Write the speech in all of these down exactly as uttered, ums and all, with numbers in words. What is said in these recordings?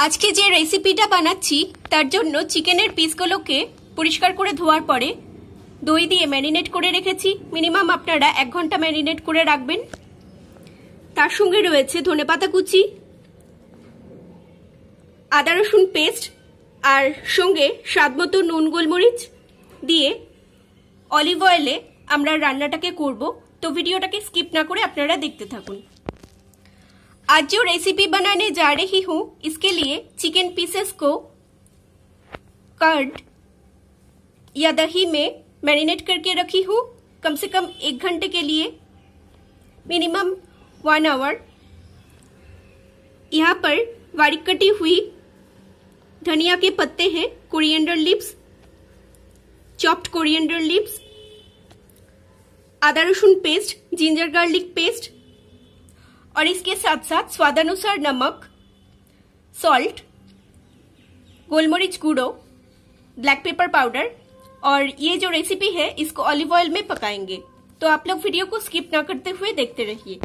আজকে যে রেসিপিটা বানাচ্ছি তার জন্য চিকেনের পিসগুলোকে পরিষ্কার করে ধোয়ার পরে দই দিয়ে ম্যারিনেট করে রেখেছি। মিনিমাম আপনারা এক ঘন্টা ম্যারিনেট করে রাখবেন। তার সঙ্গে রয়েছে ধনেপাতা কুচি, আদা রসুন পেস্ট, আর সঙ্গে স্বাদমতো নুন গোলমরিচ দিয়ে অলিভ অয়েলে আমরা রান্নাটাকে করব। तो वीडियोটাকে स्किप ना করে আপনারা দেখতে থাকুন। आज जो रेसिपी बनाने जा रही हूँ इसके लिए चिकन पीसेस को कर्ड या दही में मैरिनेट करके रखी हूँ कम से कम एक घंटे के लिए, मिनिमम वन आवर। यहाँ पर बारीक कटी हुई धनिया के पत्ते हैं, coriander leaves, chopped coriander leaves, आदा रसुन पेस्ट, जिंजर गार्लिक पेस्ट, और इसके साथ साथ स्वादानुसार नमक, सॉल्ट, गोलमरीच गुड़ो, ब्लैक पेपर पाउडर। और ये जो रेसिपी है इसको ऑलिव ऑयल में पकाएंगे। तो आप लोग वीडियो को स्किप ना करते हुए देखते रहिए।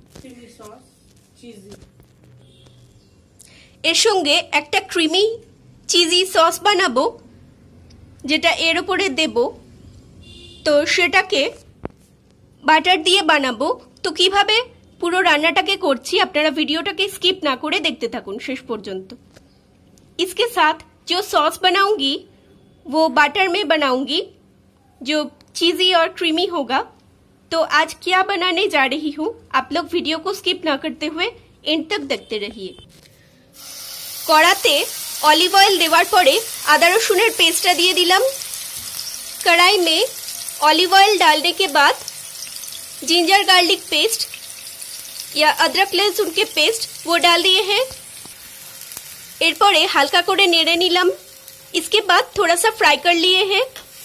एर संगे एकटा क्रीमी चिजी सस बानाबो जेटा एर उपरे देबो। तो सेटाके बाटार दिए बानाबो। तो किभाबे पुरो रान्नाटाके करछि आपनारा वीडियोटाके स्किप ना करे देखते थाकुन शेष पर्यन्त। इसके साथ जो सॉस बनाऊंगी वो बाटर में बनाऊंगी जो चीजी और क्रीमी होगा। तो आज क्या बनाने जा रही हूँ आप लोग वीडियो को स्किप ना करते हुए एंड तक देखते रहिए। कड़ाते ऑलिव ऑयल देवार परे आदा रसुनेर पेस्टटा दिए दिलाम। कढ़ाई में ऑलिव ऑयल डालने के बाद जिंजर गार्लिक पेस्ट या अदरक लहसुन के पेस्ट वो डाल दिए हैं। एरपरे हल्का करे नेड़े निलाम। इसके बाद थोड़ा सा फ्राई कर लिए हैं।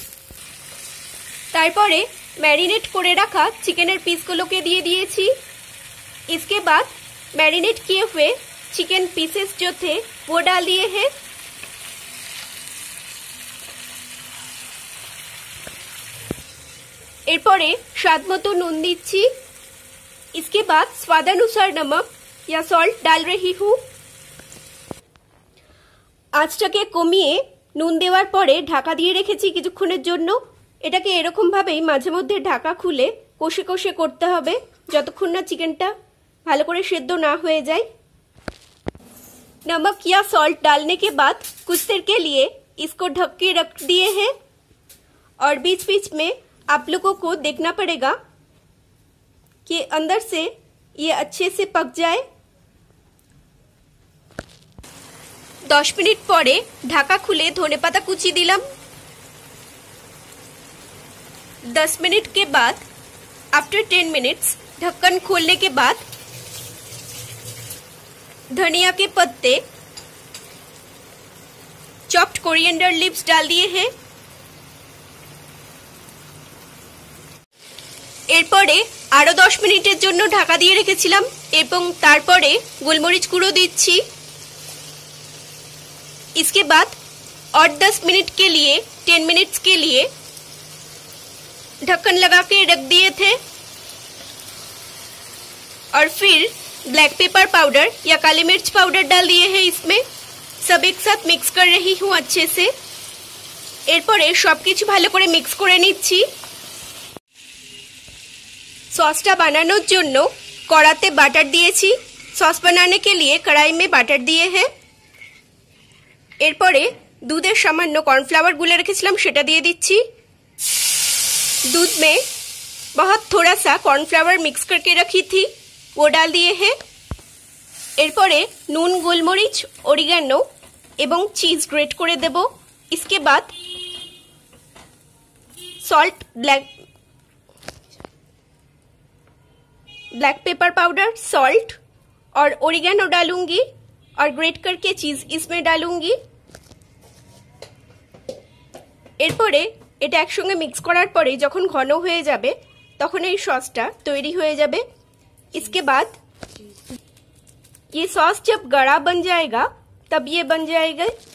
तारपरे मैरिनेट करे रखा चिकेनेर पिसगुलोके दिए दिएछि। इसके बाद मैरिनेट किए हुए चिकन पीसेस जो थे वो डाल दिए हैं। एरपरे स्वादमतो नुन दिচ্ছি। इसके बाद स्वादानुसार नमक या सॉल्ट डाल रही हूँ। आँचटाके कमिए नुन देवार परे ढाका दिए रेखेছি কিছুক্ষণের জন্য। এটাকে এরকম ভাবেই মাঝে মধ্যে ঢাকা খুলে কষে কষে করতে হবে যতক্ষণ না চিকেনটা ভালো করে সেদ্ধ না হয়ে যায়। नमक या सॉल्ट डालने के बाद कुछ देर के लिए इसको ढक के रख दिए हैं। और बीच बीच में आप लोगों को देखना पड़ेगा कि अंदर से ये अच्छे से पक जाए। दस मिनट परे ढाका खुले धनेपाता कुचि दिलाम। दस मिनट के बाद आफ्टर टेन मिनट्स ढक्कन खोलने के बाद धनिया के पत्ते, चॉप्ड कोरिएंडर लीव्स डाल दिए हैं। एरपरे आरो दस मिनिटेर जोन्नो ढाका दिए रेखेছিলাম এবং তারপরে গোলমরিচ গুঁড়ো দিচ্ছি। इसके बाद और दस मिनट के लिए टेन मिनट्स के लिए ढक्कन लगा के रख दिए थे। और फिर ब्लैक पेपर पाउडर या काली मिर्च पाउडर डाल दिए हैं इसमें। सब एक साथ मिक्स कर रही हूँ अच्छे से। एरपरे सबकिछु भालो करे मिक्स करे निচ্ছি। सॉसटा बनानोर जोन्नो कड़ाते बाटार दिएছি। सॉस बनाने के लिए कढ़ाई में बाटार दिए हैं। एरपरे दूधेर सामान्य कॉर्नफ्लावर गुले रेखेছিলাম সেটা দিয়ে দিচ্ছি। दूध में बहुत थोड़ा सा कॉर्नफ्लावर मिक्स करके रखी थी वो डाल दिए हैं। एरपरे नून गोलमरिच ओरिगानो एवं चीज ग्रेट करे देब। इसके बाद salt, black black pepper powder, salt और ओरिगानो डालूंगी और ग्रेट करके चीज इसमें डालूंगी। एरपरे এটা একসঙ্গে মিক্স করার পরে যখন ঘন হয়ে যাবে তখন এই সসটা তৈরি হয়ে যাবে। इसके बाद ये सॉस जब गाढ़ा बन जाएगा तब ये बन जाएगा